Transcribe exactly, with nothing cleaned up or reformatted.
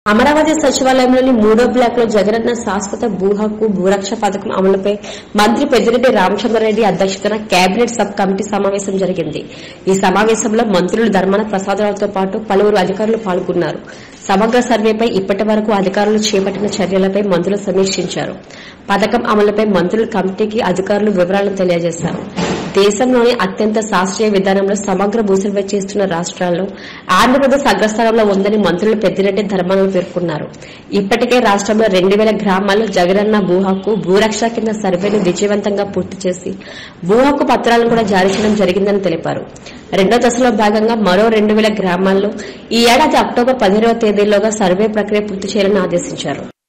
అమరావతి సచివాలయంలోని మూడో బ్లాక్ లో జగనన్న శాశ్వత భూ హక్కు భూరక్ష పథకం అమలుపై మంత్రి పెద్దిరెడ్డి రామచంద్రారెడ్డి అధ్యక్షతన కేబినెట్ సబ్ కమిటీ సమావేశం జరిగింది. ఈ సమావేశంలో మంత్రులు ధర్మాన ప్రసాదరావుతో పాటు పలువురు అధికారులు పాల్గొన్నారు. సమగ్ర సర్వేపై ఇప్పటి వరకు అధికారులు చేపట్టిన చర్యలపై మంత్రులు సమీక్షించారు. పథకం అమలుపై మంత్రులు కమిటీకి అధికారులు వివరాలను తెలియజేశారు. దేశంలోని అత్యంత శాస్త్రీయ విధానంలో సమగ్ర భూ సర్వే చేస్తున్న రాష్ట్రాల్లో ఆంధ్రప్రదేశ్ అగ్రస్థానంలో ఉందని మంత్రులు పెద్దిరెడ్డి ధర్మాన పేర్కొన్నారు. ఇప్పటికే రాష్ట్రంలో రెండు వేల గ్రామాల్లో జగనన్న భూ హక్కు భూరక్ష కింద సర్వేను విజయవంతంగా పూర్తి చేసి భూ హక్కు పత్రాలను కూడా జారీ చేయడం జరిగిందని తెలిపారు. రెండో దశలో భాగంగా మరో రెండు వేల గ్రామాల్లో ఈ ఏడాది అక్టోబర్ పదిహేనవ తేదీలోగా సర్వే ప్రక్రియ పూర్తి చేయాలని ఆదేశించారు.